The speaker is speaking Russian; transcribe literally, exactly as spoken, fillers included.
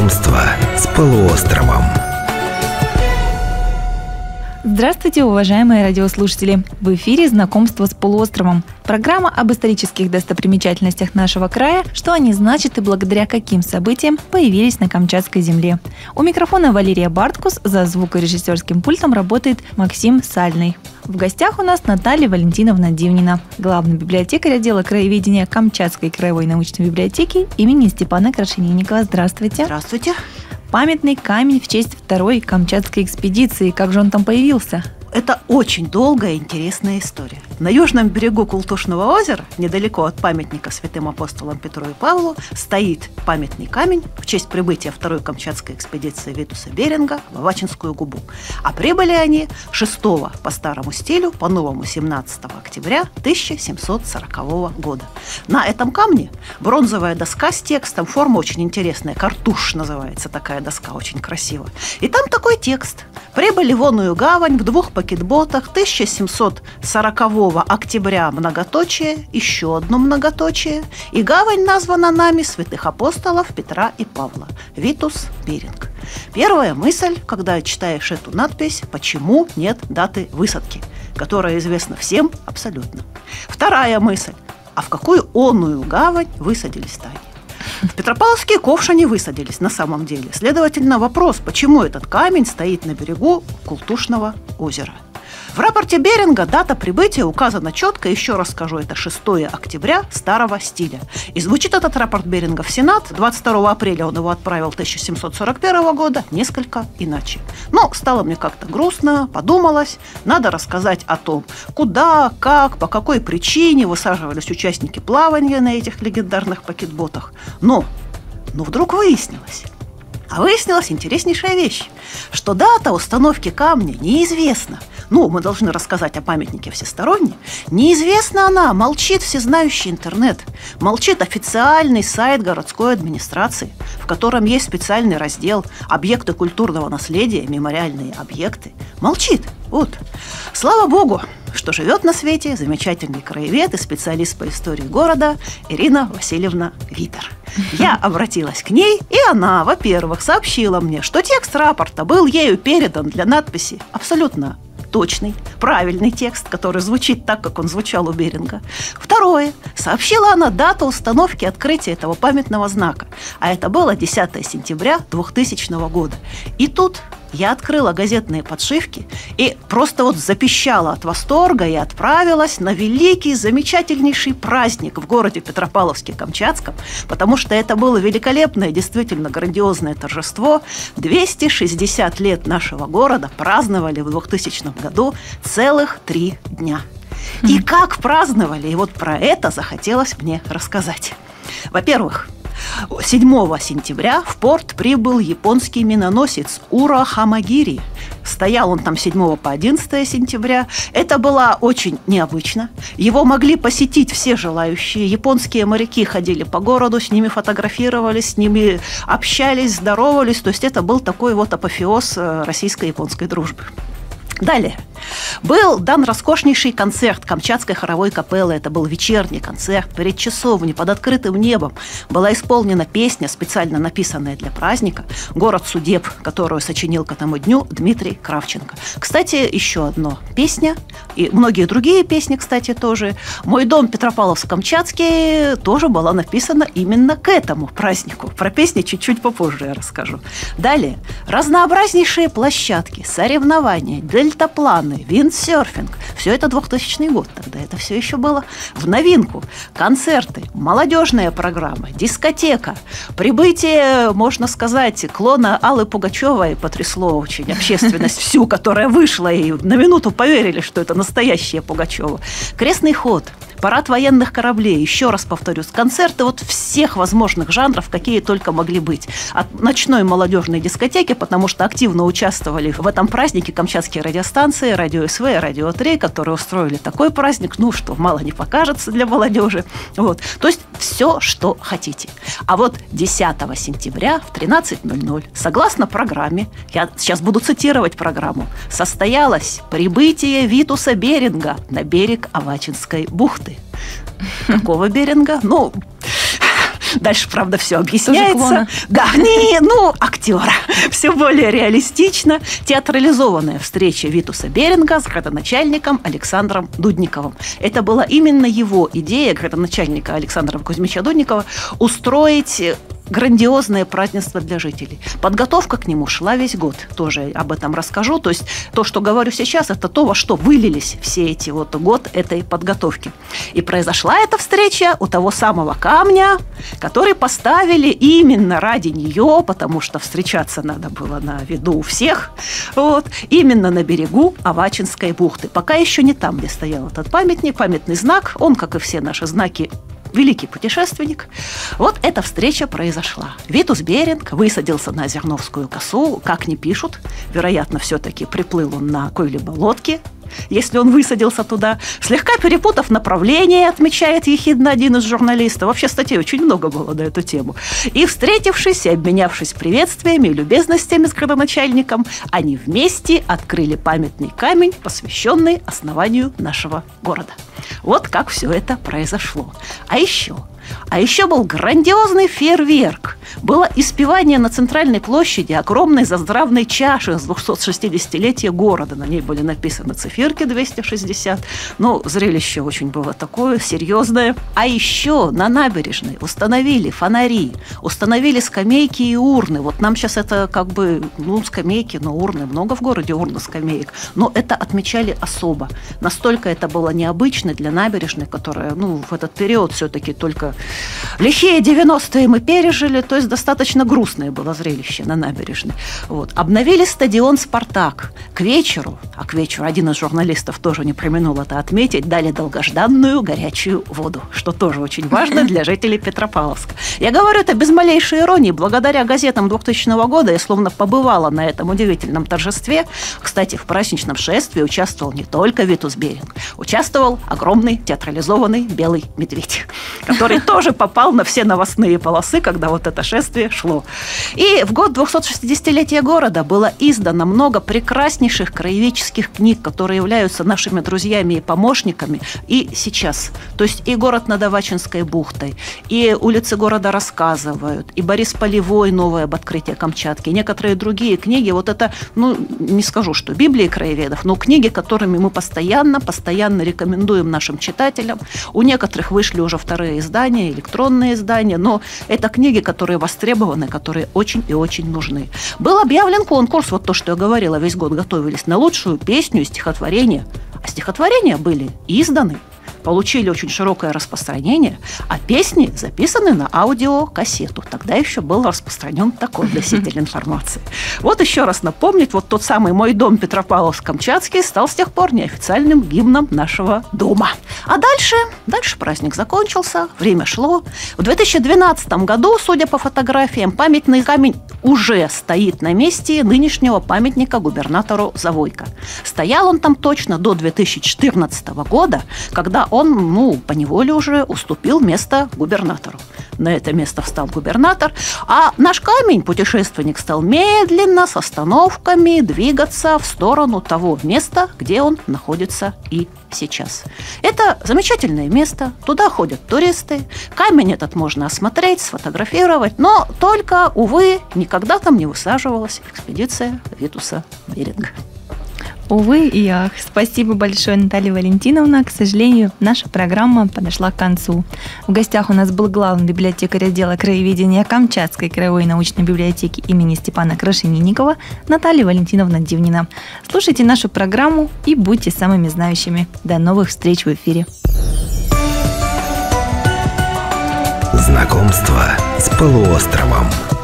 Знакомство с полуостровом. Здравствуйте, уважаемые радиослушатели! В эфире «Знакомство с полуостровом». Программа об исторических достопримечательностях нашего края, что они значат и благодаря каким событиям появились на Камчатской земле. У микрофона Валерия Барткус, за звукорежиссерским пультом работает Максим Сальный. В гостях у нас Наталья Валентиновна Дивнина, главный библиотекарь отдела краеведения Камчатской краевой научной библиотеки имени Степана Крашенинникова. Здравствуйте! Здравствуйте! Памятный камень в честь второй Камчатской экспедиции. Как же он там появился? Это очень долгая и интересная история. На южном берегу Култушного озера, недалеко от памятника святым апостолам Петру и Павлу, стоит памятный камень в честь прибытия второй Камчатской экспедиции Витуса Беринга в Авачинскую губу. А прибыли они шестого по старому стилю, по новому семнадцатого октября тысяча семьсот сорокового года. На этом камне бронзовая доска с текстом, форма очень интересная, картуш называется такая доска, очень красивая. И там такой текст. Прибыли в оную гавань в двух пакетботах тысяча семьсот сорокового октября многоточие, еще одно многоточие, и гавань названа нами святых апостолов Петра и Павла, Витус Беринг. Первая мысль, когда читаешь эту надпись, почему нет даты высадки, которая известна всем абсолютно. Вторая мысль, а в какую оную гавань высадились-то они? В Петропавловские ковши не высадились на самом деле. Следовательно, вопрос, почему этот камень стоит на берегу Култушного озера. В рапорте Беринга дата прибытия указана четко, еще раз скажу, это шестого октября старого стиля. И звучит этот рапорт Беринга в Сенат, двадцать второго апреля он его отправил тысяча семьсот сорок первого года, несколько иначе. Но стало мне как-то грустно, подумалось, надо рассказать о том, куда, как, по какой причине высаживались участники плавания на этих легендарных пакетботах. Но, но вдруг выяснилось, а выяснилась интереснейшая вещь, что дата установки камня неизвестна. Ну, мы должны рассказать о памятнике всесторонне. Неизвестна она, молчит всезнающий интернет, молчит официальный сайт городской администрации, в котором есть специальный раздел «Объекты культурного наследия, мемориальные объекты». Молчит. Вот. Слава богу, что живет на свете замечательный краевед и специалист по истории города Ирина Васильевна Витер. Я обратилась к ней, и она, во-первых, сообщила мне, что текст рапорта был ею передан для надписи абсолютно точный, правильный текст, который звучит так, как он звучал у Беринга. Второе. Сообщила она дату установки открытия этого памятного знака. А это было десятого сентября двухтысячного года. И тут я открыла газетные подшивки и просто вот запищала от восторга и отправилась на великий, замечательнейший праздник в городе Петропавловске-Камчатском, потому что это было великолепное, действительно грандиозное торжество. двести шестьдесят лет нашего города праздновали в двухтысячном году целых три дня. И как праздновали, и вот про это захотелось мне рассказать. Во-первых, седьмого сентября в порт прибыл японский миноносец Ура Хамагири. Стоял он там с седьмого по одиннадцатое сентября. Это было очень необычно. Его могли посетить все желающие. Японские моряки ходили по городу, с ними фотографировались, с ними общались, здоровались. То есть это был такой вот апофеоз российско-японской дружбы. Далее. Был дан роскошнейший концерт Камчатской хоровой капеллы. Это был вечерний концерт перед часовней под открытым небом. Была исполнена песня, специально написанная для праздника, «Город судеб», которую сочинил к этому дню Дмитрий Кравченко. Кстати, еще одна песня, и многие другие песни, кстати, тоже. «Мой дом Петропавловск-Камчатский» тоже была написана именно к этому празднику. Про песни чуть-чуть попозже я расскажу. Далее. Разнообразнейшие площадки, соревнования, дельтапланы, виндсерфинг. Все это двухтысячный год. Тогда это все еще было в новинку. Концерты, молодежная программа, дискотека. Прибытие, можно сказать, клона Аллы Пугачевой потрясло очень общественность всю, которая вышла, и на минуту поверили, что это настоящая Пугачева. Крестный ход, парад военных кораблей, еще раз повторюсь, концерты вот всех возможных жанров, какие только могли быть. От ночной молодежной дискотеки, потому что активно участвовали в этом празднике камчатские радиостанции, Радио СВ и Радио три, которые устроили такой праздник, ну, что мало не покажется для молодежи. Вот. То есть все, что хотите. А вот десятого сентября в тринадцать ноль ноль, согласно программе, я сейчас буду цитировать программу, состоялось прибытие Витуса Беринга на берег Авачинской бухты. Какого Беринга? Ну, Дальше, правда, все объясняется. Да, не, ну, актера. Все более реалистично. Театрализованная встреча Витуса Беринга с градоначальником Александром Дудниковым. Это была именно его идея, градоначальника Александра Кузьмича Дудникова, устроить грандиозное празднество для жителей. Подготовка к нему шла весь год. Тоже об этом расскажу. То есть то, что говорю сейчас, это то, во что вылились все эти вот год этой подготовки. И произошла эта встреча у того самого камня, который поставили именно ради нее, потому что встречаться надо было на виду у всех. Вот. Именно на берегу Авачинской бухты. Пока еще не там, где стоял этот памятник, памятный знак. Он, как и все наши знаки, великий путешественник. Вот эта встреча произошла. Витус Беринг высадился на Зерновскую косу, как не пишут. Вероятно, все-таки приплыл он на какой-либо лодке, если он высадился туда, слегка перепутав направление, отмечает ехидно один из журналистов. Вообще статей очень много было на эту тему. И, встретившись и обменявшись приветствиями и любезностями с градоначальником, они вместе открыли памятный камень, посвященный основанию нашего города. Вот как все это произошло. А еще... А еще был грандиозный фейерверк. Было испевание на центральной площади огромной заздравной чаши с двухсотшестидесятилетия города. На ней были написаны циферки двести шестьдесят. Ну, зрелище очень было такое серьезное. А еще на набережной установили фонари, установили скамейки и урны. Вот нам сейчас это как бы, ну, скамейки, но урны. Много в городе урн, скамеек. Но это отмечали особо. Настолько это было необычно для набережной, которая, ну, в этот период все-таки только лихие девяностые мы пережили, то есть достаточно грустное было зрелище на набережной. Вот. Обновили стадион «Спартак». К вечеру, а к вечеру один из журналистов тоже не преминул это отметить, дали долгожданную горячую воду, что тоже очень важно для жителей Петропавловска. Я говорю это без малейшей иронии. Благодаря газетам двухтысячного года я словно побывала на этом удивительном торжестве. Кстати, в праздничном шествии участвовал не только Витус Беринг, участвовал огромный театрализованный белый медведь, который тоже попал на все новостные полосы, когда вот это шествие шло. И в год двухсотшестидесятилетия города было издано много прекраснейших краеведческих книг, которые являются нашими друзьями и помощниками и сейчас. То есть и город над Авачинской бухтой, и улицы города рассказывают, и Борис Полевой новое об открытии Камчатки, и некоторые другие книги. Вот это, ну, не скажу, что Библии краеведов, но книги, которыми мы постоянно, постоянно рекомендуем нашим читателям. У некоторых вышли уже вторые издания, электронные издания, но это книги, которые востребованы, которые очень и очень нужны. Был объявлен конкурс, вот то, что я говорила, весь год готовились, на лучшую песню и стихотворение. А стихотворения были изданы, получили очень широкое распространение, а песни записаны на аудиокассету. Тогда еще был распространен такой носитель информации. Вот еще раз напомнить, вот тот самый «Мой дом» Петропавловск-Камчатский стал с тех пор неофициальным гимном нашего дома. А дальше, дальше праздник закончился, время шло. В две тысячи двенадцатом году, судя по фотографиям, памятный камень уже стоит на месте нынешнего памятника губернатору Завойко. Стоял он там точно до две тысячи четырнадцатого года, когда он, ну, поневоле уже уступил место губернатору. На это место встал губернатор, а наш камень, путешественник, стал медленно, с остановками, двигаться в сторону того места, где он находится и сейчас. Это замечательное место, туда ходят туристы, камень этот можно осмотреть, сфотографировать, но только, увы, никогда там не высаживалась экспедиция Витуса Беринга. Увы и ах. Спасибо большое, Наталья Валентиновна. К сожалению, наша программа подошла к концу. В гостях у нас был главный библиотекарь отдела краеведения Камчатской краевой научной библиотеки имени Степана Крашенинникова Наталья Валентиновна Дивнина. Слушайте нашу программу и будьте самыми знающими. До новых встреч в эфире. Знакомство с полуостровом.